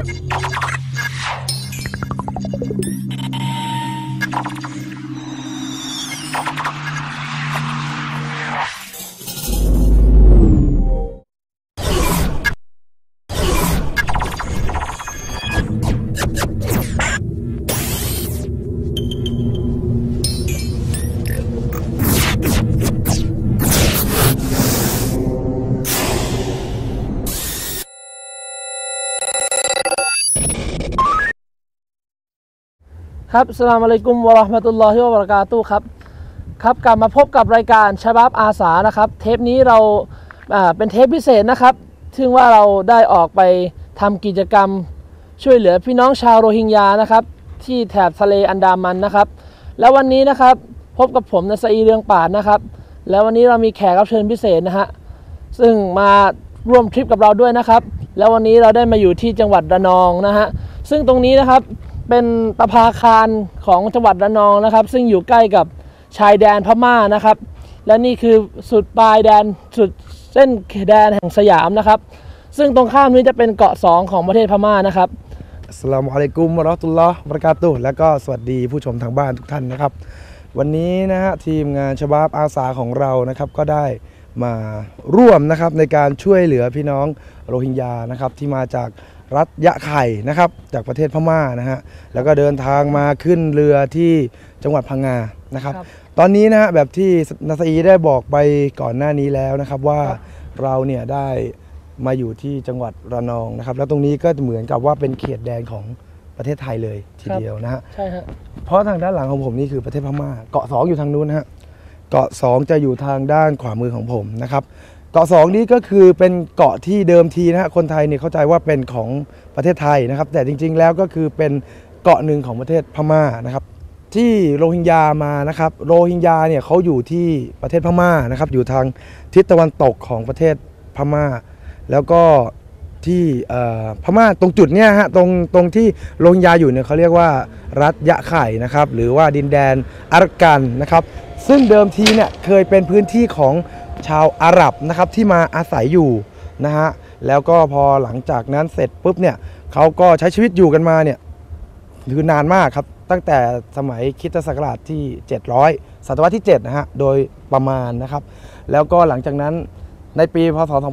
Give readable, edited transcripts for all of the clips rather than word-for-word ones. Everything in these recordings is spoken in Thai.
ครับอัสสลามุอะลัยกุมวะเราะห์มะตุลลอฮิวะบะเราะกาตุฮ์ครับกลับมาพบกับรายการชะบับอาสานะครับเทปนี้เราเป็นเทปพิเศษนะครับซึ่งว่าเราได้ออกไปทำกิจกรรมช่วยเหลือพี่น้องชาวโรฮิงญานะครับที่แถบทะเลอันดามันนะครับแล้ววันนี้นะครับพบกับผมนะซะอีเรืองป่านนะครับแล้ววันนี้เรามีแขกรับเชิญพิเศษนะฮะซึ่งมาร่วมทริปกับเราด้วยนะครับแล้ววันนี้เราได้มาอยู่ที่จังหวัดระนองนะฮะซึ่งตรงนี้นะครับเป็นประภาคารของจังหวัดระนองนะครับซึ่งอยู่ใกล้กับชายแดนพม่านะครับและนี่คือสุดปลายแดนสุดเส้นแดนแห่งสยามนะครับซึ่งตรงข้ามนี้จะเป็นเกาะ2ของประเทศพม่านะครับอัสสลามุอะลัยกุมวะเราะห์ตุลลอฮ์วะบะเราะกาตุฮ์และก็สวัสดีผู้ชมทางบ้านทุกท่านนะครับวันนี้นะฮะทีมงานชะบับอาสาของเรานะครับก็ได้มาร่วมนะครับในการช่วยเหลือพี่น้องโรฮิงญานะครับที่มาจากรัฐยะไข่นะครับจากประเทศพม่านะฮะแล้วก็เดินทางมาขึ้นเรือที่จังหวัดพังงานะครับตอนนี้นะฮะแบบที่นาซาอีได้บอกไปก่อนหน้านี้แล้วนะครับว่าเราเนี่ยได้มาอยู่ที่จังหวัดระนองนะครับแล้วตรงนี้ก็เหมือนกับว่าเป็นเขตแดนของประเทศไทยเลยทีเดียวนะฮะใช่ฮะเพราะทางด้านหลังของผมนี่คือประเทศพม่าเกาะ2อยู่ทางนู้นนะฮะเกาะ2จะอยู่ทางด้านขวามือของผมนะครับเกาะ2นี้ก็คือเป็นเกาะที่เดิมทีนะฮะคนไทยเนี่ยเข้าใจว่าเป็นของประเทศไทยนะครับแต่จริงๆแล้วก็คือเป็นเกาะหนึ่งของประเทศพม่านะครับที่โรฮิงญามานะครับโรฮิงญาเนี่ยเขาอยู่ที่ประเทศพม่านะครับอยู่ทางทิศตะวันตกของประเทศพม่าแล้วก็ที่พม่าตรงจุดเนี้ยฮะตรงที่โรฮิงญาอยู่เนี่ยเขาเรียกว่ารัฐยะไข่นะครับหรือว่าดินแดนอารักันนะครับซึ่งเดิมทีเนี่ยเคยเป็นพื้นที่ของชาวอาหรับนะครับที่มาอาศัยอยู่นะฮะแล้วก็พอหลังจากนั้นเสร็จปุ๊บเนี่ยเขาก็ใช้ชีวิตอยู่กันมาเนี่ยคือนานมากครับตั้งแต่สมัยคริสตศักราชที่700ศตวรรษที่7นะฮะโดยประมาณนะครับแล้วก็หลังจากนั้นในปีพศ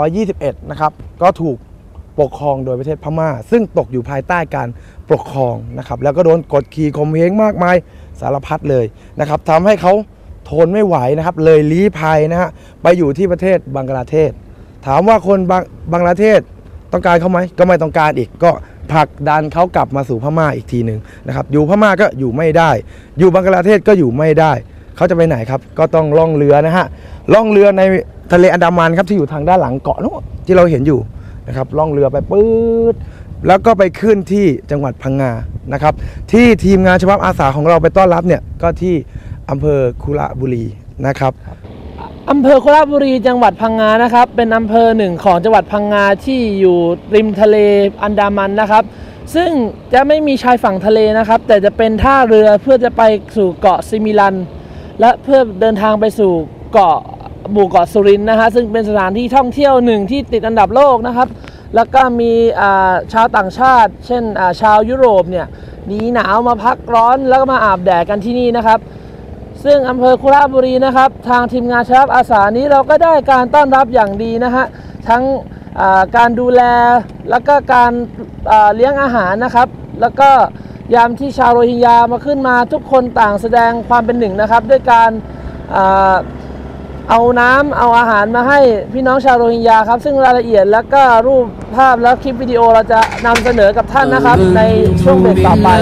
2521นะครับก็ถูกปกครองโดยประเทศพม่าซึ่งตกอยู่ภายใต้การปกครองนะครับแล้วก็โดนกดขี่ข่มเหงมากมายสารพัดเลยนะครับทำให้เขาทนไม่ไหวนะครับเลยลี้ภัยนะฮะไปอยู่ที่ประเทศบังกลาเทศถามว่าคนบังกลาเทศต้องการเขาไหมก็ไม่ต้องการอีกก็ผลักดันเขากลับมาสู่พม่าอีกทีหนึ่งนะครับอยู่พม่าก็อยู่ไม่ได้อยู่บังกลาเทศก็อยู่ไม่ได้เขาจะไปไหนครับก็ต้องล่องเรือนะฮะล่องเรือในทะเลอันดามันครับที่อยู่ทางด้านหลังเกาะนู้นที่เราเห็นอยู่นะครับล่องเรือไปปื๊ดแล้วก็ไปขึ้นที่จังหวัดพังงานะครับที่ทีมงานชะบับอาสาของเราไปต้อนรับเนี่ยก็ที่อำเภอคุระบุรีนะครับอำเภอคุระบุรีจังหวัดพังงานะครับเป็นอำเภอหนึ่งของจังหวัดพังงาที่อยู่ริมทะเลอันดามันนะครับซึ่งจะไม่มีชายฝั่งทะเลนะครับแต่จะเป็นท่าเรือเพื่อจะไปสู่เกาะซิมิลันและเพื่อเดินทางไปสู่เกาะหมู่เกาะสุรินทร์นะฮะซึ่งเป็นสถานที่ท่องเที่ยวหนึ่งที่ติดอันดับโลกนะครับแล้วก็มีชาวต่างชาติเช่นชาวยุโรปเนี่ยหนีหนาวมาพักร้อนแล้วก็มาอาบแดดกันที่นี่นะครับซึ่งอำเภอคุระบุรีนะครับทางทีมงานชะบับอาสานี้เราก็ได้การต้อนรับอย่างดีนะฮะทั้งการดูแลแล้วก็การเลี้ยงอาหารนะครับแล้วก็ยามที่ชาวโรฮิงญามาขึ้นมาทุกคนต่างแสดงความเป็นหนึ่งนะครับด้วยการเอาน้ำเอาอาหารมาให้พี่น้องชาวโรฮิงญาครับซึ่งรายละเอียดแล้วก็รูปภาพและคลิปวิดีโอเราจะนำเสนอกับท่านนะครับในช่วงเบรกต่อไป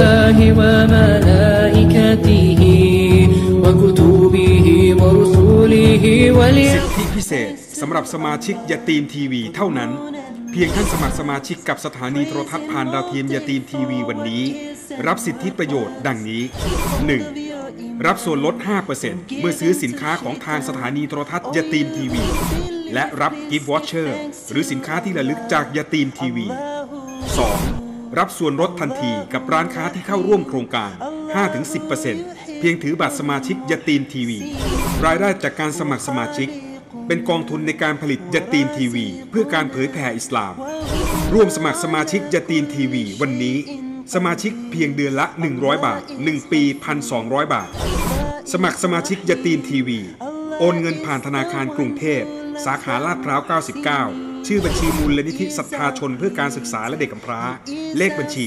สิทธิพิเศษสำหรับสมาชิกยาตีมทีวีเท่านั้นเพียงท่านสมัครสมาชิกกับสถานีโทรทัศน์ผ่านดาวเทียมยาตีมทีวีวันนี้รับสิทธิประโยชน์ดังนี้ 1. รับส่วนลด 5% เมื่อซื้อสินค้าของทางสถานีโทรทัศน์ยาตีมทีวีและรับกิฟต์วอชเชอร์หรือสินค้าที่ระลึกจากยาตีมทีวี 2. รับส่วนลดทันทีกับร้านค้าที่เข้าร่วมโครงการ 5-10% เพียงถือบัตรสมาชิกยาตีมทีวีรายได้จากการสมัครสมาชิกเป็นกองทุนในการผลิตยาตีมทีวีเพื่อการเผยแผ่อิสลามร่วมสมัครสมาชิกยาตีมทีวีวันนี้สมาชิกเพียงเดือนละ100 บาท1 ปี 1,200 บาทสมัครสมาชิกยาตีมทีวีโอนเงินผ่านธนาคารกรุงเทพสาขาลาดพร้าว99ชื่อบัญชีมูลนิธิศรัทธาชนเพื่อการศึกษาและเด็กกำพร้าเลขบัญชี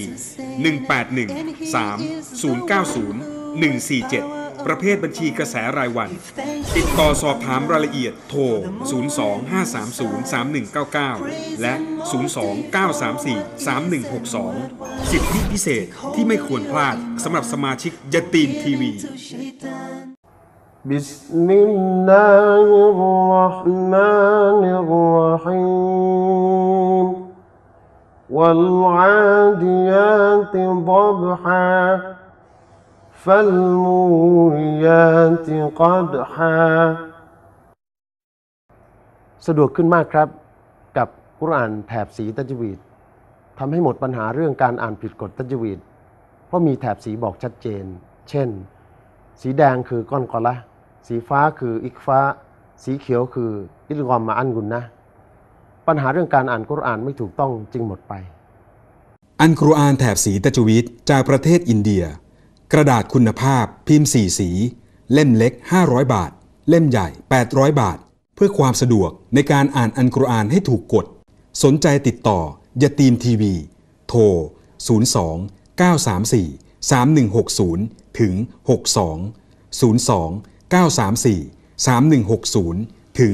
18130900147ประเภทบัญชีกระแสรายวันติดต่อสอบถามรายละเอียดโทร025303199และ029343162สิทธิพิเศษที่ไม่ควรพลาดสำหรับสมาชิกยาตีมทีวี بسم الله الرحمن الرحيم والعاديات ضبحا فالموريات قدحا สะดวกขึ้นมากครับกับกุรอานแถบสีตัจวีดทำให้หมดปัญหาเรื่องการอ่านผิดกฎตัจวีดเพราะมีแถบสีบอกชัดเจนเช่นสีแดงคือก้อนกอละสีฟ้าคืออิกฟ้าสีเขียวคืออิลกอมมาอันกุนนะปัญหาเรื่องการอ่านกุรอานไม่ถูกต้องจึงหมดไปอัลกุรอานแถบสีตัจวีดจากประเทศอินเดียกระดาษคุณภาพพิมพ์4สีเล่มเล็ก500 บาทเล่มใหญ่800 บาทเพื่อความสะดวกในการอ่านอัลกุรอานให้ถูกกฎสนใจติดต่อยาตีมทีวีโทร02-934-3160ถึง62 02-934-3160ถึง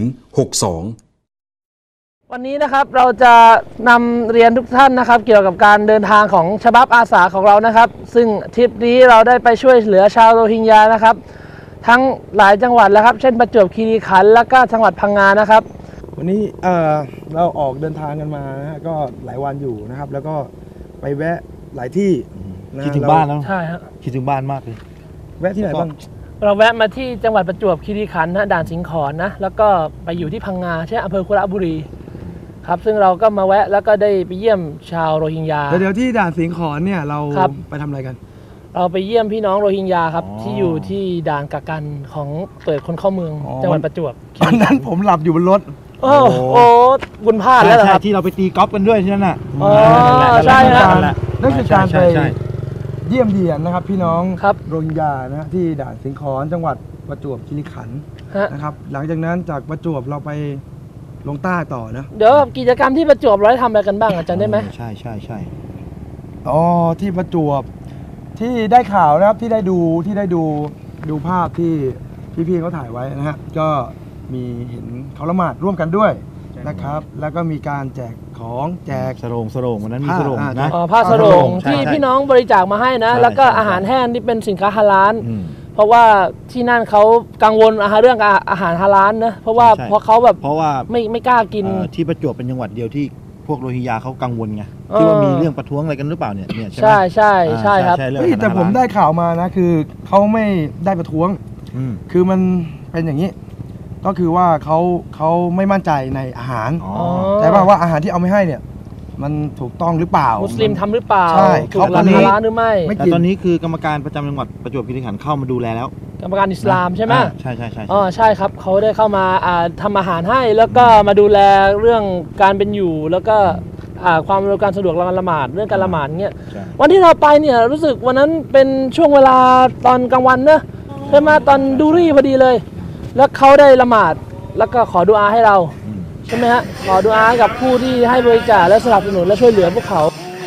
62 วันนี้นะครับเราจะนำเรียนทุกท่านนะครับเกี่ยวกับการเดินทางของฉบับอาสาของเรานะครับซึ่งทริปนี้เราได้ไปช่วยเหลือชาวโรฮิงญานะครับทั้งหลายจังหวัดแล้วครับเช่นประจวบคีรีขันธ์และก็จังหวัดพังงานะครับวันนี้เราออกเดินทางกันมานะฮะก็หลายวันอยู่นะครับแล้วก็ไปแวะหลายที่นะคิดถึงบ้านแล้วใช่ครับคิดถึงบ้านมากเลยแวะที่ไหนบ้างเราแวะมาที่จังหวัดประจวบคีรีขันธ์นะด่านสิงขรนะแล้วก็ไปอยู่ที่พังงาใช่อำเภอคุระบุรีครับซึ่งเราก็มาแวะแล้วก็ได้ไปเยี่ยมชาวโรฮิงญาเดี๋ยวที่ด่านสิงขรเนี่ยเราไปทำอะไรกันเราไปเยี่ยมพี่น้องโรฮิงญาครับที่อยู่ที่ด่านกักกันของเปิดคนเข้าเมืองจังหวัดประจวบตอนนั้นผมหลับอยู่บนรถโอ้บุญพลาดแล้วครับที่เราไปตีกอล์ฟกันด้วยที่นั่นน่ะใช่ครับนั่นคือการไปเยี่ยมเยียนนะครับพี่น้องโรฮิงญานะที่ด่านสิงขรจังหวัดประจวบคีรีขันธ์นะครับหลังจากนั้นจากประจวบเราไปลงใต้ต่อนะเดี๋ยวกิจกรรมที่ประจวบเราได้ทำอะไรกันบ้างจำได้ไหมใช่อ๋อที่ประจวบที่ได้ข่าวนะครับที่ได้ดูภาพที่พี่ๆเขาถ่ายไว้นะฮะก็มีเห็นเขาละหมาดร่วมกันด้วยนะครับแล้วก็มีการแจกของแจกสรงวันนั้นมีสรงนะผ้าสรงที่พี่น้องบริจาคมาให้นะแล้วก็อาหารแห้งที่เป็นสินค้าฮาลาลเพราะว่าที่นั่นเขากังวลเรื่องอาหารฮาลาลนะเพราะว่าเขาแบบเพราะว่าไม่กล้ากินที่ประจวบเป็นจังหวัดเดียวที่พวกโรฮิงญาเขากังวลไงที่ว่ามีเรื่องประท้วงอะไรกันหรือเปล่าเนี่ยใช่ไหมใช่ครับแต่ผมได้ข่าวมานะคือเขาไม่ได้ประท้วงคือมันเป็นอย่างนี้ก็คือว่าเขาไม่มั่นใจในอาหารแต่ว่าอาหารที่เอาไม่ให้เนี่ยมันถูกต้องหรือเปล่ามุสลิมทำหรือเปล่าใช่ถูกหลักฮาลาลหรือไม่แต่ตอนนี้คือกรรมการประจำจังหวัดประจวบคีรีขันธ์เข้ามาดูแลแล้วกรรมการอิสลามใช่ไหมใช่ใช่ครับเขาได้เข้ามาทำอาหารให้แล้วก็มาดูแลเรื่องการเป็นอยู่แล้วก็ความเร็วการสะดวกการละหมาดเรื่องการละหมาดเงี้ยวันที่เราไปเนี่ยรู้สึกวันนั้นเป็นช่วงเวลาตอนกลางวันนะใช่ไหมตอนดูรี่พอดีเลยแล้วเขาได้ละหมาดแล้วก็ขอดุอาให้เราใช่ไหมฮะขอดุอากับผู้ที่ให้บริจาคและสนับสนุนและช่วยเหลือพวกเขา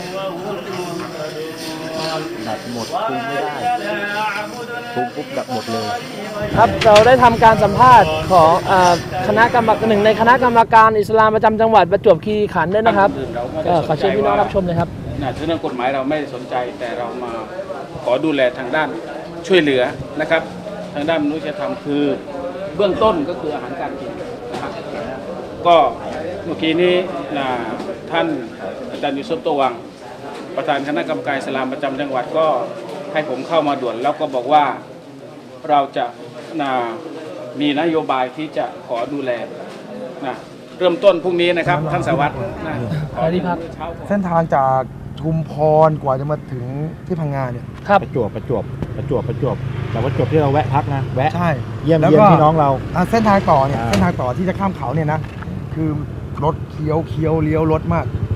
ดับหมดคุยไม่ได้ปุ๊บดับหมดเลยครับเราได้ทำการสัมภาษณ์ของคณะกรรมการหนึ่งในคณะกรรมการอิสลามประจำจังหวัดประจวบคีรีขันธ์ด้วยนะครับขอเชิญพี่น้องรับชมเลยครับเรื่องกฎหมายเราไม่สนใจแต่เรามาขอดูแลทางด้านช่วยเหลือนะครับทางด้านมนุษยธรรมคือเบื้องต้นก็คืออาหารการกินนะครับก็เมื่อกี้นี้ท่านอาจารย์ยูซุฟ โตวังประธานคณะกรรมการอิสลามประจำจังหวัดก็ให้ผมเข้ามาด่วนแล้วก็บอกว่าเราจะมีนโยบายที่จะขอดูแลเริ่มต้นพรุ่งนี้นะครับท่านสวัสดิ์เส้นทางจากชุมพรกว่าจะมาถึงที่พังงาเนี่ยประจวบแต่ประจวบที่เราแวะพักนะแวะใช่เยี่ยมพี่น้องเราเส้นทางต่อเนี่ยเส้นทางต่อที่จะข้ามเขาเนี่ยนะคือรถเคี้ยวเลี้ยวรถมาก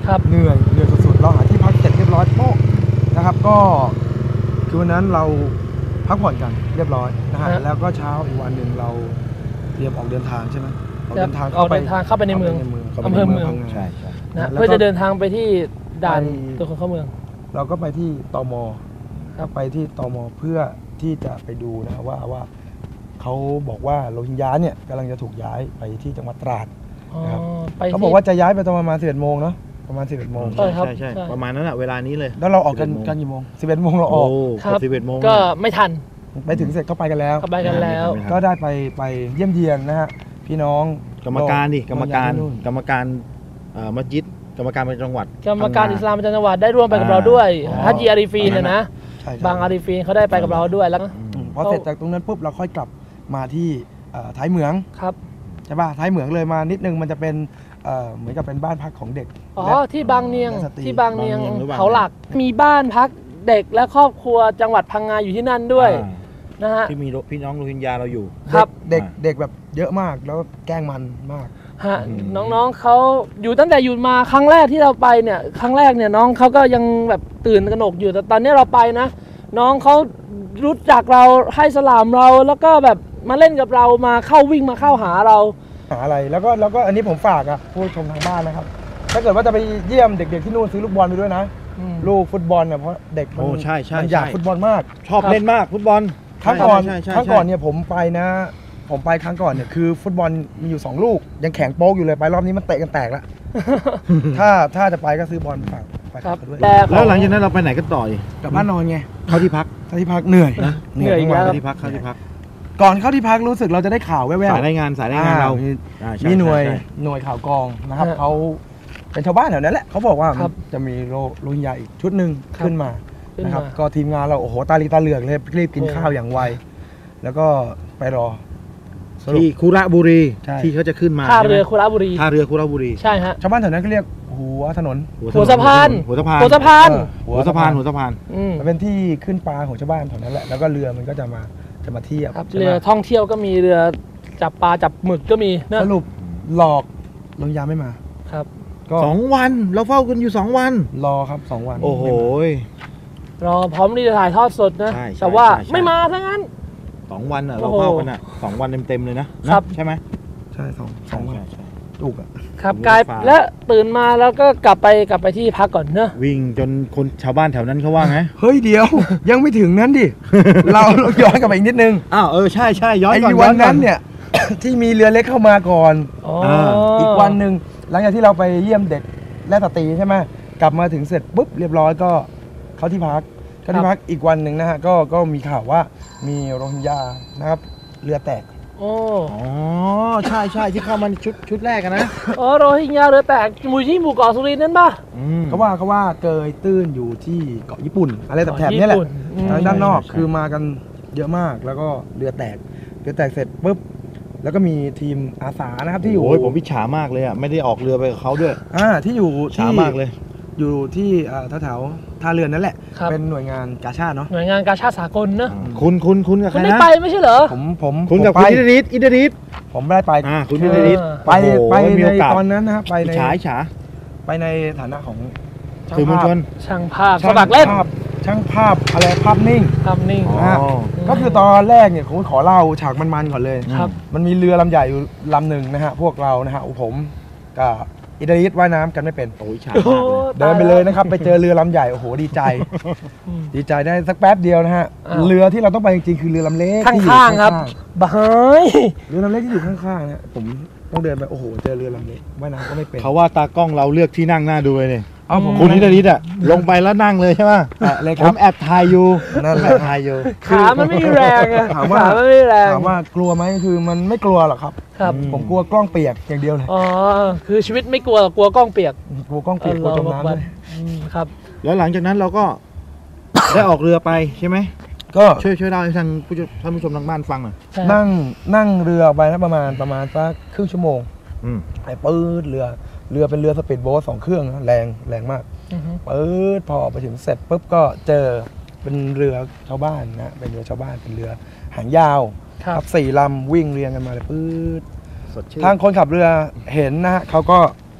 ครับเหนื่อยสุดๆเราหาที่พักเสร็จเรียบร้อยโป๊ะนะครับก็คือวันนั้นเราพักผ่อนกันเรียบร้อยนะฮะแล้วก็เช้าอีกวันหนึ่งเราเตรียมออกเดินทางใช่ไหมออกเดินทางเข้าไปเข้าไปในเมืองอำเภอเมืองใช่ใช่นะเพื่อจะเดินทางไปที่ด่านตรวจคนเข้าเมืองเราก็ไปที่ตมครับไปที่ตมเพื่อที่จะไปดูนะว่าเขาบอกว่าโรฮิงญาเนี่ยกำลังจะถูกย้ายไปที่จังหวัดตราดอ๋อนะครับไปเขาที่บอกว่าจะย้ายไปตอนประมาณ11โมงเนาะประมาณ11โมงใช่ครับใช่ใช่ประมาณนั้นอะเวลานี้เลยแล้วเราออกกันกี่โมง11โมงเราอโอ้อกครับ 11 โมงก็ไม่ทันไปถึงเสร็จก็ไปกันแล้วเข้าไปกันแล้วก็ได้ไปเยี่ยมเยียนนะฮะพี่น้องกรรมการดิกรรมการโรงงนที่นู่นกรรมการมัสยิดกรรมการประจำจังหวัดกรรมการอิสลามประจำจังหวัดได้ร่วมไปกับเราด้วยฮัจญีอาริฟีนเนี่ยนะใช่บางอาริฟีนเขาได้ไปกับเราด้วยแล้วพอเสร็จจากตรงนั้นปุ๊บเราค่อยกลับมาที่ท้ายเหมืองครับใช่ป่ะท้ายเหมืองเลยมานิดนึงมันจะเป็นเหมือนกับเป็นบ้านพักของเด็กอ๋อและที่บางเนียงและสตรีที่บางเนียงบางเนียงหรือเปล่าเขาหลักมีบ้านพักเด็กและครอบครัวจังหวัดพังงาอยู่ที่นั่นด้วยอ่านะฮะที่มีพี่น้องโรฮิงญาเราอยู่ครับเด็กแบบเยอะมากแล้วแกล้งมันมากฮะน้องๆเขาอยู่ตั้งแต่อยู่มาครั้งแรกที่เราไปเนี่ยครั้งแรกเนี่ยน้องเขาก็ยังแบบตื่นกระหนกอยู่แต่ตอนนี้เราไปนะ น้องเขารู้จักเราให้สลามเราแล้วก็แบบมาเล่นกับเรามาเข้าวิ่งมาเข้าหาเราหาอะไรแล้วก็อันนี้ผมฝากผู้ชมทางบ้านนะครับ ถ้าเกิดว่าจะไปเยี่ยมเด็กๆที่นู่นซื้อลูกบอลไปด้วยนะ ลูกฟุตบอลเนี่ยเพราะเด็กมัโอ้ใช่มันอยากใช่ฟุตบอลมากชอบเล่นมากฟุตบอลครั้งก่อนใช่ใช่ครั้งก่อนเนี่ยผมไปนะ ผมไปครั้งก่อนเนี่ยคือฟุตบอลมีอยู่2ลูกยังแข็งโป๊กอยู่เลยไปรอบนี้มันเตะกันแตกแล้ว ถ้าจะไปก็ซื้อบอลฝากไปครับกันด้วยแต่แล้วหลังจากนั้นเราไปไหนกันต่ออีกกลับบ้านนอนไงเข้าที่พักเข้าที่พักเหนื่อยนะเหนื่อยอีกแล้วเข้าที่พักเข้าที่พักก่อนเข้าที่พักรู้สึกเราจะได้ข่าวแว่วสายรายงานเรามีอ่าใช่มีหน่วยใช่หน่วยข่าวกรองนะครับฮะเขาเป็นชาวบ้านแถวนั้นแหละเขาบอกว่าครับจะมีโรฮิงญาอีกชุดหนึ่งครับขึ้นมาขึ้นมานะครับก็ทีมงานเราโอ้โหตาลีตาเหลือกเลยรีบกินโอ้ข้าวอย่างไวแล้วก็ไปรอสรุปที่คุระบุรีใช่ที่เขาจะขึ้นมาท่าเรือใช่ไหมคุระบุรีท่าเรือคุระบุรีใช่ฮะชาวบ้านแถวนั้นก็เรียกหัวถนนหัวสะพานหัวสะพานหัวสะพานหัวสะพานหัวสะพานอืมมันเป็นที่ขึ้นปลาของชาวบ้านแถวนั้นแหละแล้วก็เรือมันก็จะมาเทียบครับใช่ไหมเรือท่องเที่ยวก็มีเรือจับปลาจับหมึกก็มีนะสรุปหลอกโรฮิงญาไม่มาครับก็ 2 วันเราเฝ้ากันอยู่ 2 วันรอครับ2 วันโอ้โหรอพร้อมที่จะถ่ายทอดสดนะใช่ใช่แต่ว่าใช่ไม่มาทั้งนั้น 2 วันอ่ะโอ้เราโหเฝ้ากันอ่ะ2 วันเต็มๆเลยนะครับ ใช่ไหมใช่สองวันใช่ใช่ถูกอ่ะครับผมกลายฝากและตื่นมาแล้วก็กลับไปที่พักก่อนเนอะวิ่งจนคนชาวบ้านแถวนั้นเขาว่าไงเฮ้ยเดี๋ยว ยังไม่ถึงนั้นดิ เราย้อนกลับไปอีกนิดนึงอ้าวใช่ใช่ย้อนไอ้ก่อนวันย้อก่อนั้นเนี่ย ที่มีเรือเล็กเข้ามาก่อนอ๋ออีกวันหนึ่งหลังจากที่เราไปเยี่ยมเด็กและสตรีใช่ไหมกลับมาถึงเสร็จปุ๊บเรียบร้อยก็เข้าที่พักอีกวันหนึ่งนะฮะก็มีข่าวว่ามีโรฮิงญานะครับเรือแตกโอ้อ๋อใช่ใช่ที่เข้ามาในชุดแรกกันนะอ๋อโรฮิงญาเรือแตกหมู่ที่หมู่เกาะสุรินทร์นั่นป่ะเขาว่าเกยตื้นอยู่ที่เกาะญี่ปุ่น อะไรแถบๆเนี้แหละญี่ปุ่นอืมทางด้านนอกใช่คือมากันเยอะมากแล้วก็เรือแตกเสร็จปุ๊บแล้วก็มีทีมอาสานะครับที่อยู่โอ้ยผมพิจฉามากเลยอ่ะไม่ได้ออกเรือไปกับเขาด้วยที่อยู่ช้ามากเลยอยู่ที่แถวๆท่าเรือนั่นแหละครับเป็นหน่วยงานกาชาติเนาะหน่วยงานกาชาติสากลเนอะคุณกับใคคุรณได้นะไปไม่ใช่เหรอผมคุณกับไปคุณอิดริสผมได้ไปคุณอิดริสไปโอ้โหไปมีในโอกาสตอนนั้นนะครับไปอิในจฉาไปในฐานะของช่างสื่อมวลชนช่างภาพสมัครเล่นช่างภาพอะไรภาพนิ่งทำนิ่งอ๋อนะฮะก็คือตอนแรกเนี่ยผมขอเล่าฉากมันๆก่อนเลยครับมันมีเรือลำใหญ่อยู่ลำหนึ่งนะฮะพวกเรานะฮะผมกับอิดริสว่ายน้ำกันไม่เป็นโอ้ยฉาโอ้มากเลยเดินไปเลยนะครับ ไปเจอเรือลำใหญ่โอ้โหดีใจ ดีใจได้สักแป๊บเดียวนะฮะอ้าวเรือที่เราต้องไปจริงๆคือเรือลำเล็กข้ที่อยู่างๆครับบายเรือลำเล็กที่อยู่ข้างๆเนี่ยผมต้องเดินไปโอ้โหเจอเรือลำเล็กว่ายน้ำก็ไม่เป็นเขาว่าตากล้องเราเลือกที่นั่งหน้าดูเลยเนี่ยเอาผมคุณอิดริสอ่ะลงไปแล้วนั่งเลยใช่ไหมแตะเลยคผรับมแอบถ่ายอยู่นั่นแหแอละบถ่ายอยู่ขามันไม่มีแรงอะถามว่าขามันไม่มีแรงถามว่ากลัวไหมคือมันไม่กลัวหรอกครับครับผมกลัวกล้องเปียกอย่างเดียวเลยอ๋อคือชีวิตไม่กลัวกลัวกล้องเปียกกลัวกล้องเปียกกลัวจมน้ำด้วยครับแล้วหลังจากนั้นเราก็ ได้ออกเรือไปใช่ไหมก็ช่วยเล่าให้ท่านผู้ชมทางบ้านฟังหน่อยใช่ครับนั่งเรือไปนะประมาณสักครึ่งชั่วโมงอืมไอ้ปื๊ดเรือเป็นเรือสปีดโบ๊ท2 เครื่องนะแรงมากอือฮึปื๊ดพอไปถึงเสร็จปุ๊บก็เจอเป็นเรือชาวบ้านนะเป็นเรือชาวบ้านเป็นเรือหางยาวครับ 4 ลำวิ่งเรียงกันมาเลยปื๊ดสดชื่นทางคนขับเรือเห็นนะฮะเขาก็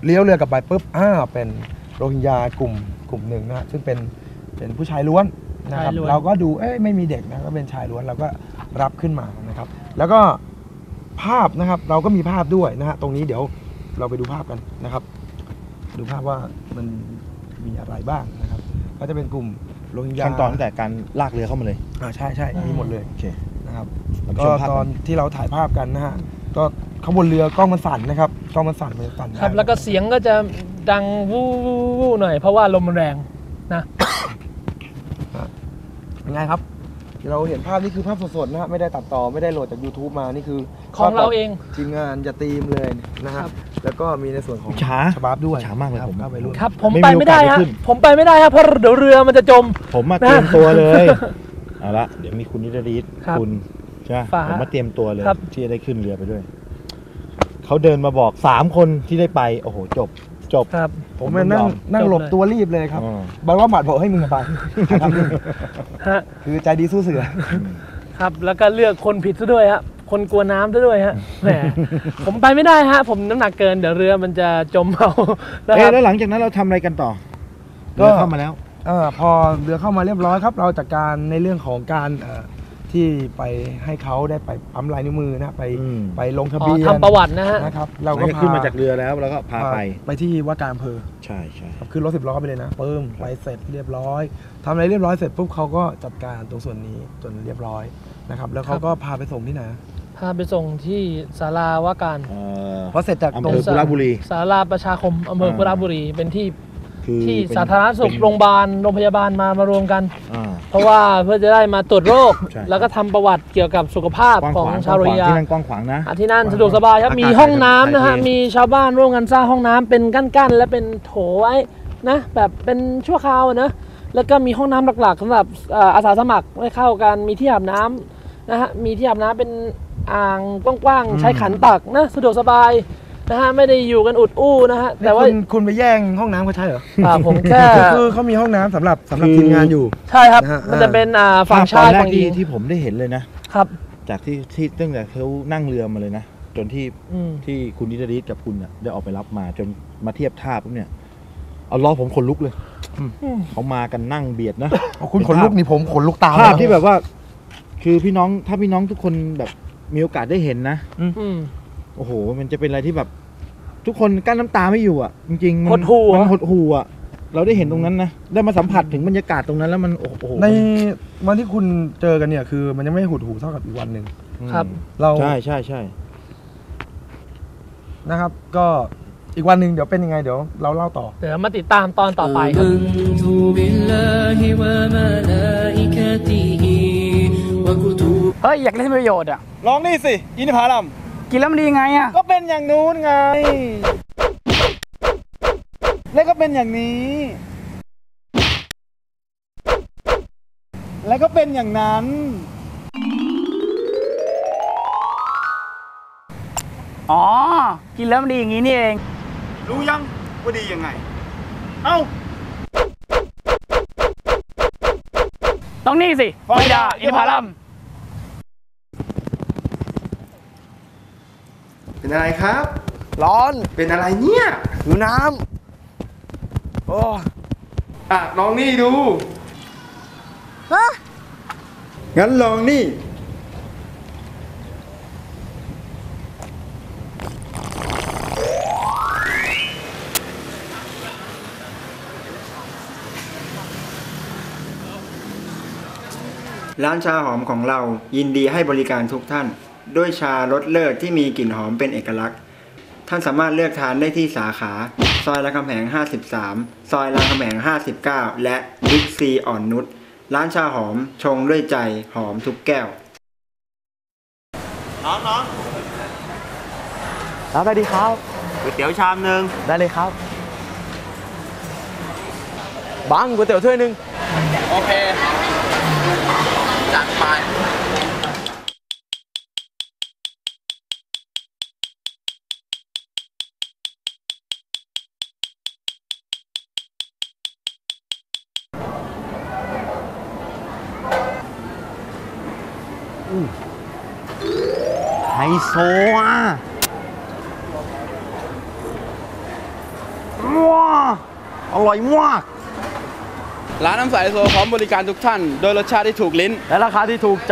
เลี้ยวเรือกลับไปปุ๊บเป็นโรฮิงญากลุ่มหนึ่งนะฮะซึ่งเป็นผู้ชายล้วนนะครับเราก็ดูไม่มีเด็กนะก็เป็นชายล้วนเราก็รับขึ้นมานะครับแล้วก็ภาพนะครับเราก็มีภาพด้วยนะฮะตรงนี้เดี๋ยวเราไปดูภาพกันนะครับดูภาพว่ามันมีอะไรบ้างนะครับก็จะเป็นกลุ่มโรฮิงญาขั้นตอนตั้งแต่การลากเรือเข้ามาเลยใช่มีหมดเลยโอเคนะครับเราไปก็ชมภาพตอนที่เราถ่ายภาพกันนะฮะก็ข้างบนเรือกล้องมันสั่นนะครับกล้องมันสั่นได้ครับแล้วก็เสียงก็จะดังวู้วู้หน่อยเพราะว่าลมมันแรงนะเป็นไงครับเราเห็นภาพนี่คือภาพสดๆนะฮะไม่ได้ตัดต่อไม่ได้โหลดจาก YouTube มานี่คือของเราเองทีมงานจะตีมเลยนะฮะแล้วก็มีในส่วนของช้าฉบับด้วยช้ามากเลยครับผมเข้าไปรุ่นครับผมไม่ไปมีไม่ได้โอกาสฮะได้ขึ้นผมไปไม่ได้ครับเพราะเดี๋ยวเรือมันจะจมผมมาเตรียมตัวเลย เอาละเดี๋ยวมีคุณนิรดีครับคุณใช่ไหมฟ้าผมมาเตรียมตัวเลยครับที่จะได้ขึ้นเรือไปด้วยเขาเดินมาบอก3 คนที่ได้ไปโอ้โหจบครับผมมานั่งหลบตัวรีบเลยครับอ๋อบอกว่าหมัดบอกให้มึงไปครับฮะคือใจดีสู้เสือครับแล้วก็เลือกคนผิดซะด้วยฮะคนกลัวน้ำซะด้วยฮะแหมผมไปไม่ได้ฮะผมน้ำหนักเกินเดี๋ยวเรือมันจะจมเอานะคเอ๊ะรับแล้วหลังจากนั้นเราทำอะไรกันต่อก็เรือเข้ามาแล้วพอเรือเข้ามาเรียบร้อยครับเราจัดการในเรื่องของการที่ไปให้เขาได้ไปปั๊มลายนิ้วมือนะไปลงทะเบียนทำประวัตินะฮะนะครับเราเราก็ก็ขึ้นมาจากเรือแล้วก็พาไปไปที่ว่าการอำเภอใช่ใช่ครับขึ้นรถ10 ล้อไปเลยนะปึ้มไปเสร็จเรียบร้อยทำอะไรเรียบร้อยเสร็จปุ๊บเขาก็จัดการตรงส่วนนี้จนเรียบร้อยนะครับแล้วเขาก็พาไปส่งที่ไหนพาไปส่งที่ศาลาว่าการพอเสร็จจากอำตรเภงอกุระบุรีศาลาประชาคมอำเภอกุระบุรีเป็นที่คือที่เป็นสาธารณสุขเป็นโรงพยาบาลโรงพยาบาลมารวมกันอ่าเพราะว่าเพื่อจะได้มาตรวจโรคใช่แล้วก็ทำประวัติเกี่ยวกับสุขภาพกว้างของขวางชาวโรฮิงญาที่นั่นกว้างขวางนะที่นั่นสะดวกสบายครับอากาศมีห้องน้ำนะฮะถ่ายเทมีชาวบ้านร่วมกันสร้างห้องน้ำเป็นกั้นๆและเป็นโถไว้นะแบบเป็นชั่วคราวอะนะแล้วก็มีห้องน้ำหลักๆสำหรับอาสาสมัครไว้เข้ากันมีที่อาบน้ำนะฮะมีที่อาบน้ำเป็นอ่างกว้างๆใช้ขันตักนะสะดวกสบายนะฮะไม่ได้อยู่กันอุดอู้นะฮะแต่ว่าคุณไปแย่งห้องน้ำเขาใช่เหรอผมแค่คือเขามีห้องน้ำสำหรับทีมงานอยู่ใช่ครับนะฮะมันจะเป็นฝั่งภพชายตอนแรฝั่กงหญิงที่ผมได้เห็นเลยนะครับจากที่ตั้งแต่เขานั่งเรือมาเลยนะ จนที่อืมที่คุณนิรดีกับคุณน่ะได้ออกไปรับมาจนมาเทียบท่าปุ๊บเนี่ยเอาล้อผมขนลุกเลยเขามากันนั่งเบียดนะคุณขนลุกนี่ผมขนลุกตามภาพที่แบบว่า คือถ้าพี่น้องทุกคนแบบมีโอกาสได้เห็นนะอืมโอ้โห มันจะเป็นอะไรที่แบบ ทุกคนกั้นน้ำตาไม่อยู่อ่ะ จริงๆหดหู่มันหดหู่อ่ะ เราได้เห็นตรงนั้นนะได้มาสัมผัสถึงบรรยากาศตรงนั้นแล้วมันโอ้โหในวันที่คุณเจอกันเนี่ยคือมันยังไม่หดหูเท่ากับอีกวันหนึ่งครับเราใช่ใช่ใช่นะครับ ก็อีกวันหนึ่งเดี๋ยวเป็นยังไงเดี๋ยวเราเล่าต่อเดี๋ยวมาติดตามตอนต่อไปครับ آمنت بالله وملائكته وكتبه เฮ้ย อยากเล่นประโยชน์อ่ะลองนี่สิอินทผลัมกินแล้วมันดีไงอ่ะก็เป็นอย่างนู้นไง แล้วก็เป็นอย่างนี้ แล้วก็เป็นอย่างนั้นอ๋อ กินแล้วมันดีอย่างนี้นี่เองรู้ยังว่าดียังไง เอ้าต้องนี่สิฟอยดาอินทผลัมเป็นอะไรครับร้อนเป็นอะไรเนี่ยหิวน้ำโอ้อ่ะ ลองนี่ดู งั้นลองนี่ ร้านชาหอมของเรายินดีให้บริการทุกท่าน ด้วยชารสเลิศที่มีกลิ่นหอมเป็นเอกลักษณ์ ท่านสามารถเลือกทานได้ที่สาขา ซอยรามคำแหง 53 ซอยรามคำแหง 59 และบิ๊กซีอ่อนนุช ร้านชาหอมชงด้วยใจหอมทุกแก้วรับได้ดีครับก๋วยเตี๋ยวชามนึงได้เลยครับบังก๋วยเตี๋ยวถ้วยหนึ่งโอเค จัดไปไฮโซอ่ะอร่อยมากร้านน้ำใสโซพร้อมบริการทุกท่านโดยรสชาติที่ถูกลิ้นและราคาที่ถูกใจ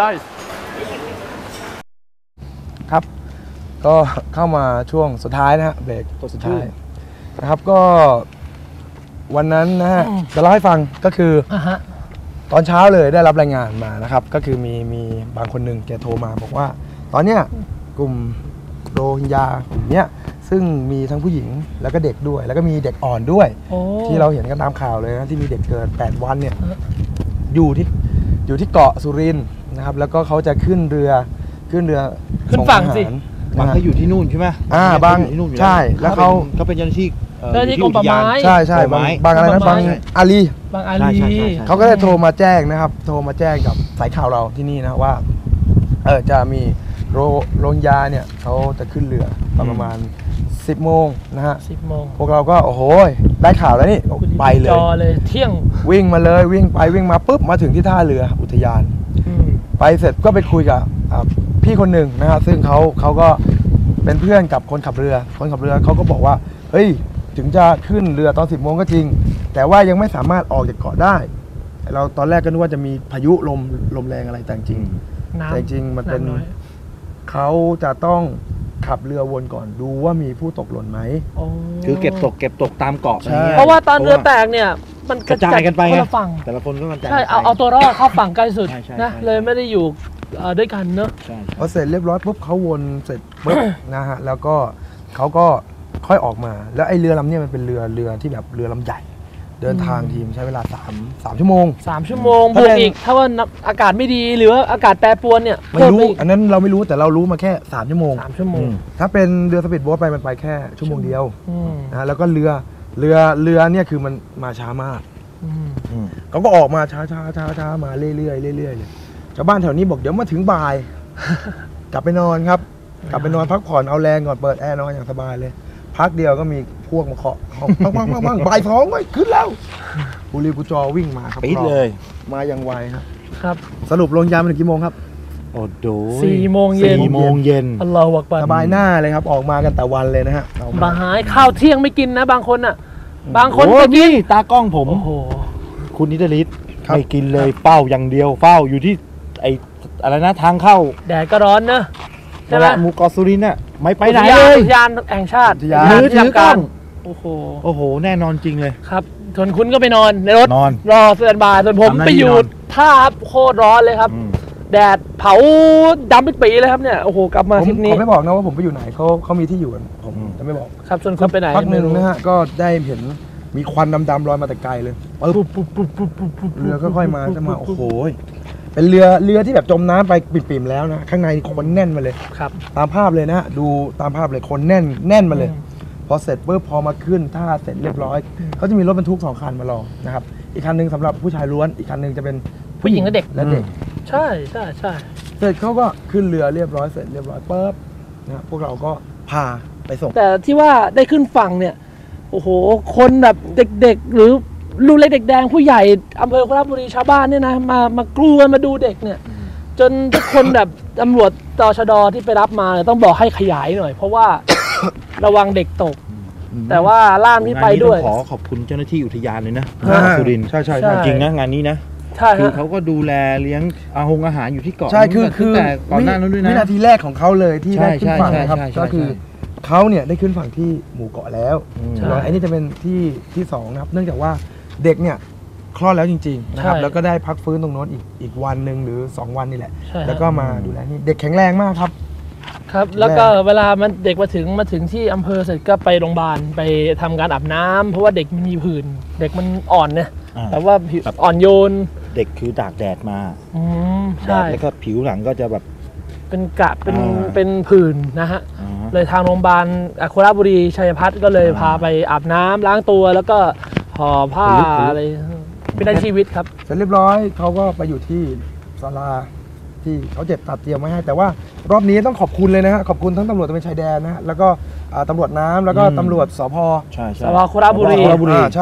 ครับก็เข้ามาช่วงสุดท้ายนะฮะเบรกสุดท้ายนะครับก็วันนั้นนะฮะจะเล่าให้ฟังก็คือตอนเช้าเลยได้รับรายงานมานะครับก็คือมีบางคนหนึ่งแกโทรมาบอกว่าตอนเนี้ยกลุ่มโรฮิงญากลุ่มเนี้ยซึ่งมีทั้งผู้หญิงแล้วก็เด็กด้วยแล้วก็มีเด็กอ่อนด้วยที่เราเห็นกันตามข่าวเลยนะที่มีเด็กเกิน8 วันเนี่ยอยู่ที่เกาะสุรินทร์นะครับแล้วก็เขาจะขึ้นเรือขึ้นฝั่งสิบางเขาอยู่ที่นู่นใช่ไหมบางใช่แล้วเขาเป็นเจ้าหน้าที่เจ้าหน้าที่กรมป่าไม้ใช่บางอะไรนะบางอาลีบางอาลีเขาก็ได้โทรมาแจ้งนะครับโทรมาแจ้งกับสายข่าวเราที่นี่นะว่าจะมีโรฮิงญาเนี่ยเขาจะขึ้นเรือตอนประมาณ10 โมงนะฮะ 10 โมงพวกเราก็โอ้โหได้ข่าวแล้วนี่ไปเลยจอเลยเที่ยงวิ่งมาเลยวิ่งไปวิ่งมาปุ๊บมาถึงที่ท่าเรืออุทยานไปเสร็จก็ไปคุยกับพี่คนหนึ่งนะฮะซึ่งเขาก็เป็นเพื่อนกับคนขับเรือเขาก็บอกว่าเฮ้ยถึงจะขึ้นเรือตอน10 โมงก็จริงแต่ว่ายังไม่สามารถออกจากเกาะได้เราตอนแรกก็นึกว่าจะมีพายุลมแรงอะไรแต่จริงมันเป็นเขาจะต้องขับเรือวนก่อนดูว่ามีผู้ตกหล่นไหมคือเก็บตกตามเกาะอะไรเงี้ยเพราะว่าตอนเรือแตกเนี่ยมันกระจายกันไปคนละฝั่งแต่ละคนก็กระจายใช่เอาตัวรอดเข้าฝั่งใกล้สุดนะเลยไม่ได้อยู่ด้วยกันเนอะพอเสร็จเรียบร้อยปุ๊บเขาวนเสร็จปุ๊บนะฮะแล้วก็เขาก็ค่อยออกมาแล้วไอ้เรือลำนี้มันเป็นเรือที่แบบเรือลำใหญ่เดินทางทีมใช้เวลา3 ชั่วโมง 3 ชั่วโมงบวกอีกถ้าว่าอากาศไม่ดีหรือว่าอากาศแปรปรวนเนี่ยไม่รู้อันนั้นเราไม่รู้แต่เรารู้มาแค่3 ชั่วโมงถ้าเป็นเรือสปีดโบ๊ทไปมันไปแค่ชั่วโมงเดียวนะแล้วก็เรือเนี่ยคือมันมาช้ามากเขาก็ออกมาช้ามาเรื่อยเลยชาวบ้านแถวนี้บอกเดี๋ยวมาถึงบ่ายกลับไปนอนครับกลับไปนอนพักผ่อนเอาแรงก่อนเปิดแอร์นอนอย่างสบายเลยพักเดียวก็มีพวกมาเคาะปังบ่าย 2เลยขึ้นแล้วบุรีกุจอวิ่งมาครับปิดเลยมาอย่างไวครับสรุปลงยามถึงกี่โมงครับโอ้โห 4 โมงเย็นอัลลอฮฺอักบัรสบายหน้าเลยครับออกมากันแต่วันเลยนะฮะมาหายข้าวเที่ยงไม่กินนะบางคนอ่ะบางคนก็กินตากล้องผมโอ้โหคุณนิดลิศไม่กินเลยเป้าอย่างเดียวเป้าอยู่ที่ไออะไรนะทางเข้าแดดก็ร้อนนะใช่ไหมหมู่เกาะสุรินทร์น่ะไม่ไปไหนเลยยานแห่งชาติมือถือกล้องโอ้โหแน่นอนจริงเลยครับส่วนคุณก็ไปนอนในรถนอนรอสแตนบายส่วนผมไปอยู่ท่าโคตรร้อนเลยครับแดดเผาดำเป็นปีเลยครับเนี่ยโอ้โหกลับมาทริปนี้ผมไม่บอกนะว่าผมไปอยู่ไหนเขามีที่อยู่ผมจะไม่บอกครับส่วนคุณไปไหนพักหนึ่งนะฮะก็ได้เห็นมีควันดำๆลอยมาแต่ไกลเลยเรือค่อยๆมาจะมาโอ้โหเป็นเรือที่แบบจมน้ำไปปิ่มๆแล้วนะข้างในคนแน่นมาเลยครับตามภาพเลยนะดูตามภาพเลยคนแน่นมาเลยพอเสร็จปุ๊บพอมาขึ้นท่าเสร็จเรียบร้อยเขาจะมีรถบรรทุก2 คันมารอนะครับอีกคันนึงสำหรับผู้ชายล้วนอีกคันนึงจะเป็นผู้หญิงและเด็กใช่เสร็จเขาก็ขึ้นเรือเรียบร้อยเสร็จเรียบร้อยปุ๊บนะพวกเราก็พาไปส่งแต่ที่ว่าได้ขึ้นฝั่งเนี่ยโอ้โหคนแบบเด็กๆหรือลูกเล็กเด็กแดงผู้ใหญ่อำเภอโคราชบุรีชาวบ้านเนี่ยนะมากรูกันมาดูเด็กเนี่ยจนทุกคนแบบตำรวจตชดที่ไปรับมาเนี่ยต้องบอกให้ขยายหน่อยเพราะว่าระวังเด็กตกแต่ว่าล่ามที่ไปด้วยขอขอบคุณเจ้าหน้าที่อุทยานเลยนะสุรินทร์ใช่จริงนะงานนี้นะคือเขาก็ดูแลเลี้ยงอาหารอยู่ที่เกาะใช่คือแต่ก่อนหน้านั้นด้วยนะวินาทีแรกของเขาเลยที่ได้ขึ้นฝั่งนะครับก็คือเขาเนี่ยได้ขึ้นฝั่งที่หมู่เกาะแล้วไอ้นี่จะเป็นที่2นะครับเนื่องจากว่าเด็กเนี่ยคลอดแล้วจริงๆนะครับแล้วก็ได้พักฟื้นตรงโน้นอีกวันหนึ่งหรือ2 วันนี่แหละแล้วก็มาดูแลนี่เด็กแข็งแรงมากครับแล้วก็เวลามันเด็กมาถึงที่อำเภอเสร็จก็ไปโรงพยาบาลไปทำการอาบน้ำเพราะว่าเด็กมันมีผื่นเด็กมันอ่อนเนี่ยแต่ว่าอ่อนโยนเด็กคือตากแดดมาใช่แล้วก็ผิวหลังก็จะแบบเป็นกระเป็นผื่นนะฮะเลยทางโรงพยาบาลโคราชบุรีชัยพัฒน์ก็เลยพาไปอาบน้ำล้างตัวแล้วก็ห่อผ้าอะไรเป็นได้ชีวิตครับเสร็จเรียบร้อยเขาก็ไปอยู่ที่ศาลาที่เขาตัดเตรียมไว้ให้แต่ว่ารอบนี้ต้องขอบคุณเลยนะฮะขอบคุณทั้งตำรวจตระเวนชายแดนนะฮะแล้วก็ตำรวจน้ำแล้วก็ตำรวจสพใช่สพโคราชบุรีใช่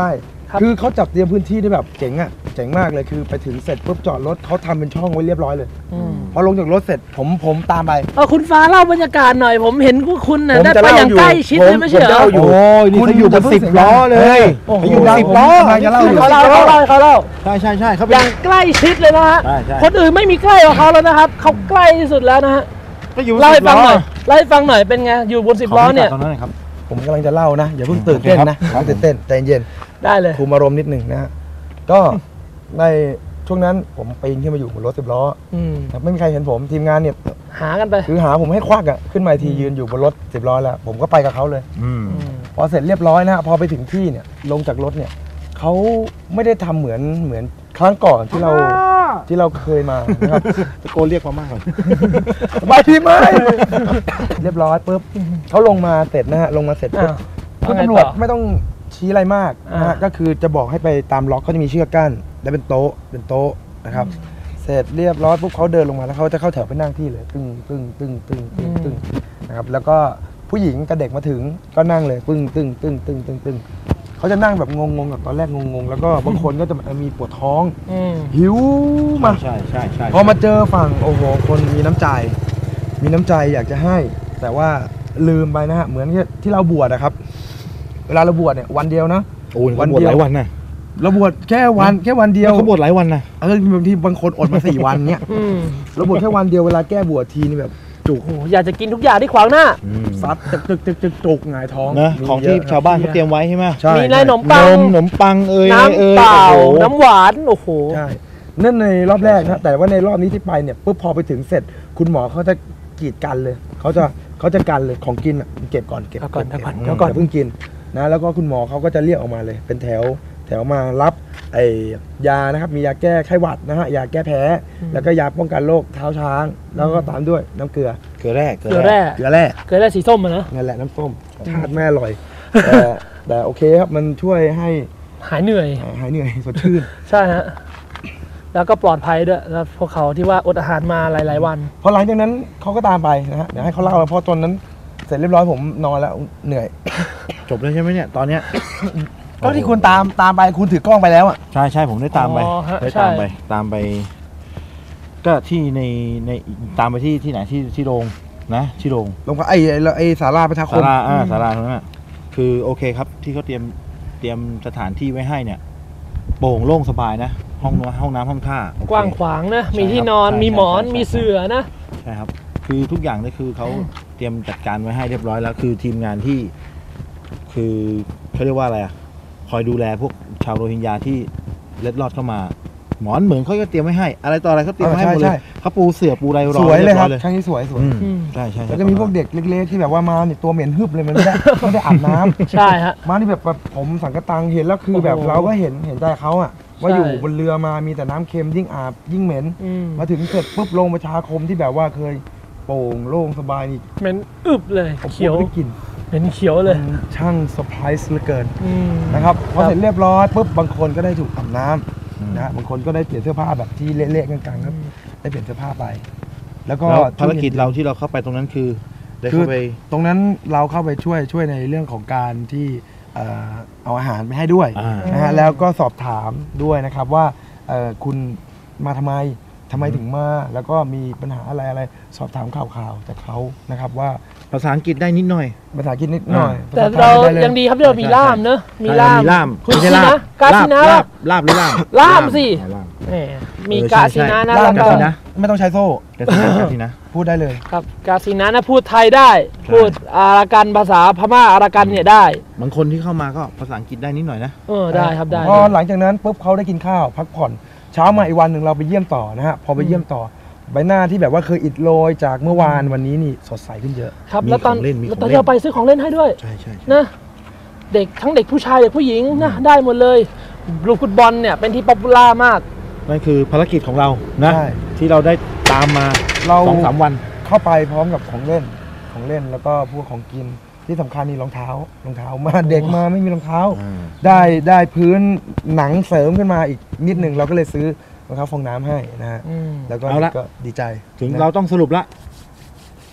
คือเขาจัดเตรียมพื้นที่ได้แบบเจ๋งอ่ะเจ๋งมากเลยคือไปถึงเสร็จปุ๊บจอดรถเขาทำเป็นช่องไว้เรียบร้อยเลยพอลงจากรถเสร็จผมตามไปคุณฟ้าเล่าบรรยากาศหน่อยผมเห็นคุณน่ะได้ไปอย่างใกล้ชิดเลยไม่ใช่เหรอโอ้ยนี่เขาอยู่บน10 ล้อเลยเขาอยู่บน10 ล้อเขาเล่าใช่เขาอย่างใกล้ชิดเลยนะฮะคนอื่นไม่มีใกล้กว่าเขาแล้วนะครับเขาใกล้ที่สุดแล้วนะฮะเล่าให้ฟังหน่อยเป็นไงอยู่บน10 ล้อเนี่ยผมกำลังจะเล่านะอย่าเพิ่งตื่นเต้นนะตื่นเต้นใจเย็นได้เลยคุมอารมณ์นิดหนึ่งนะฮะก็ในช่วงนั้นผมปีนขึ้นมาอยู่บนรถ10 ล้อไม่มีใครเห็นผมทีมงานเนี่ยหากันไปคือหาผมให้ควักอ่ะขึ้นมาทียืนอยู่บนรถ10 ล้อแล้วผมก็ไปกับเขาเลยพอเสร็จเรียบร้อยนะพอไปถึงที่เนี่ยลงจากรถเนี่ยเขาไม่ได้ทำเหมือนครั้งก่อนที่เราเคยมานะครับตะโกนเรียกมามากเลยสบายดีไหมเรียบร้อยปุ๊บเขาลงมาเสร็จนะฮะลงมาเสร็จปุ๊บคุณตำรวจไม่ต้องชี้อะไรมากนะฮะก็คือจะบอกให้ไปตามล็อกเขาจะมีเชือกกั้นและเป็นโต๊ะนะครับเสร็จเรียบร้อยปุ๊บเขาเดินลงมาแล้วเขาจะเข้าแถวไปนั่งที่เลยตึ้งนะครับแล้วก็ผู้หญิงกับเด็กมาถึงก็นั่งเลยตึ้งเขาจะนั่งแบบงงกับตอนแรกงงแล้วก็บางคนก็จะมีปวดท้องหิวมาใช่พอมาเจอฝั่งโอ้โหคนมีน้ำใจอยากจะให้แต่ว่าลืมไปนะฮะเหมือนที่เราบวชนะครับเวลาเราบวชเนี่ยวันเดียวนะวันเดียวหลายวันนะเราบวชแค่วันเดียวเขาบวชหลายวันนะบางทีบางคนอดมา4 วันเนี่ยเราบวชแค่วันเดียวเวลาแก้บวชทีนี่แบบจุกอยากจะกินทุกอย่างที่ขวางหน้าซัดจุกหงายท้องนะของที่ชาวบ้านเขาเตรียมไว้ใช่ไหมมีขนมปังน้ำเปล่าน้ำหวานโอ้โหใช่นั่นในรอบแรกนะแต่ว่าในรอบนี้ที่ไปเนี่ยปุ๊บพอไปถึงเสร็จคุณหมอเขาจะกีดกันเลยเขาจะกันเลยของกินเก็บก่อนเพิ่งกินนะแล้วก็คุณหมอเขาก็จะเรียกออกมาเลยเป็นแถวมารับยานะครับมียาแก้ไข้หวัดนะฮะยาแก้แพ้แล้วก็ยาป้องกันโรคเท้าช้างแล้วก็ตามด้วยน้ำเกลือแร่สีส้มนะนั่นแหละน้ำส้มชาติแม่อร่อยแต่โอเคครับมันช่วยให้หายเหนื่อยสดชื่นใช่ฮะแล้วก็ปลอดภัยด้วยแล้วพวกเขาที่ว่าอดอาหารมาหลายวันพอหลังจากนั้นเขาก็ตามไปนะฮะเดี๋ยวให้เขาเล่าเพราะตอนนั้นเสร็จเรียบร้อยผมนอนแล้วเหนื่อยจบแล้วใช่ไหมเนี่ยตอนเนี้ยก็ที่คุณตามไปคุณถือกล้องไปแล้วอ่ะใช่ผมได้ตามไปตามไปก็ที่ในตามไปที่ไหนที่โรงนะที่โรงไปไอ้ศาลาประชาคมศาลาตรงนั้นคือโอเคครับที่เขาเตรียมสถานที่ไว้ให้เนี่ยโปร่งโล่งสบายนะห้องน้ำห้องท่ากว้างขวางนะมีที่นอนมีหมอนมีเสื่อนะใช่ครับคือทุกอย่างนี่คือเขาเตรียมจัดการไว้ให้เรียบร้อยแล้วคือทีมงานที่คือเขาเรียกว่าอะไรคอยดูแลพวกชาวโรฮิงญาที่เล็ดลอดเข้ามาหมอนเหมือนเขาก็เตรียมไว้ให้อะไรต่ออะไรเขาเตรียมให้หมดเลยเขาปูเสื่อปูอะไรรอสวยเลยครับครั้งนี้สวยใช่แล้วก็มีพวกเด็กเล็กๆที่แบบว่ามาเนี่ยตัวเหม็นฮึบเลยมันไม่ได้อาบน้ำใช่ฮะมาที่แบบผมสังกตังเห็นแล้วคือแบบเราก็เห็นใจเขาอ่ะว่าอยู่บนเรือมามีแต่น้ำเค็มยิ่งอาบยิ่งเหม็นมาถึงเสร็จปุ๊บลงประชาคมที่แบบว่าเคยโปร่งโล่งสบายนี่เหม็นอึบเลยเขียวได้กลิ่นเป็นเขียวเลยช่างเซอร์ไพรส์เหลือเกินนะครับพอเสร็จเรียบร้อยปุ๊บบางคนก็ได้ถูกอาบน้ำนะบางคนก็ได้เปลี่ยนเสื้อผ้าแบบที่เละๆกลางๆครับได้เปลี่ยนเสื้อผ้าไปแล้วก็ภารกิจเราที่เราเข้าไปตรงนั้นคือตรงนั้นเราเข้าไปช่วยในเรื่องของการที่เอาอาหารไปให้ด้วยนะฮะแล้วก็สอบถามด้วยนะครับว่าคุณมาทำไมถึงมาแล้วก็มีปัญหาอะไรสอบถามข่าวจากเขานะครับว่าภาษาอังกฤษได้นิดหน่อยแต่เรายังดีครับที่เรามีล่ามเนอะมีล่ามคุณสินะกาซินะล่ามหรือล่ามสิมีกาซินะนะแล้วก็ไม่ต้องใช้โซ่กาซินะพูดได้เลยครับกาซินะนะพูดไทยได้พูดอารากันภาษาพม่าอารากันเนี่ยได้บางคนที่เข้ามาก็ภาษาอังกฤษได้นิดหน่อยนะได้ครับได้พอหลังจากนั้นปุ๊บเขาได้กินข้าวพักผ่อนเช้ามาอีกวันหนึ่งเราไปเยี่ยมต่อนะฮะพอไปเยี่ยมต่อใบหน้าที่แบบว่าเคยอิดโรยจากเมื่อวานวันนี้นี่สดใสขึ้นเยอะครับแล้วตอนเราไปซื้อของเล่นให้ด้วยใช่นะเด็กทั้งเด็กผู้ชายเด็กผู้หญิงนะได้หมดเลยลูกฟุตบอลเนี่ยเป็นที่ป๊อปปูล่ามากนั่นคือภารกิจของเรานะที่เราได้ตามมา 2-3 วันเข้าไปพร้อมกับของเล่นแล้วก็พวกของกินที่สำคัญนี่รองเท้ามาเด็กมาไม่มีรองเท้าได้พื้นหนังเสริมขึ้นมาอีกนิดหนึ่งเราก็เลยซื้อรองเท้าฟองน้ำให้นะฮะแล้วก็ดีใจถึงเราต้องสรุปละ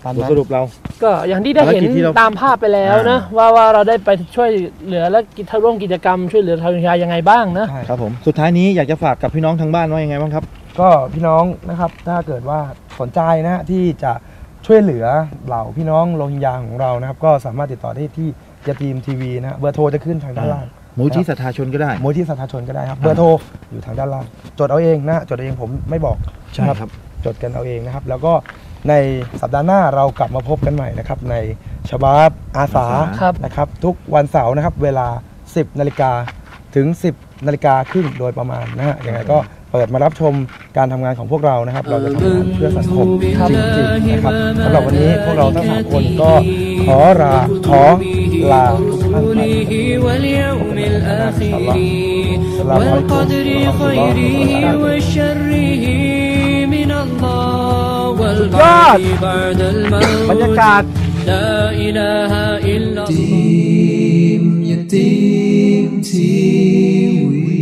ตามบทนั้นสรุปเราก็อย่างที่ได้เห็นภารกิจที่เราตามภาพไปแล้วนะว่าเราได้ไปช่วยเหลือและร่วมกิจกรรมช่วยเหลือชาวโรฮิงญายังไงบ้างนะใช่ครับผมสุดท้ายนี้อยากจะฝากกับพี่น้องทางบ้านว่ายังไงบ้างครับก็พี่น้องนะครับถ้าเกิดว่าสนใจนะฮะที่จะช่วยเหลือเหล่าพี่น้องโรฮิงญาของเรานะครับก็สามารถติดต่อได้ที่ยาตีมทีวีนะฮะเบอร์โทรจะขึ้นทางด้านล่างมูลที่ศรัทธาชนก็ได้มูลที่สาธารณชนก็ได้ครับเบอร์โทรอยู่ทางด้านล่างจดเอาเองนะจดเอาเองผมไม่บอกใช่นะครับ จดกันเอาเองนะครับแล้วก็ในสัปดาห์หน้าเรากลับมาพบกันใหม่นะครับในชบาบอาสาครับนะครับทุกวันเสาร์นะครับเวลา 10 นาฬิกาถึง 10 นาฬิกาครึ่งโดยประมาณนะฮะยังไงก็เปิดมารับชมการทำงานของพวกเรานะครับเราจะทำงานเพื่อสังคมจริงๆนะครับสำหรับวันนี้พวกเราทั้ง3คนก็ขอลาทุกท่านไป والقدر خيره وشره من الله والبعث بعد الموت บรรยากาศ لا إله إلا الله يتيم TV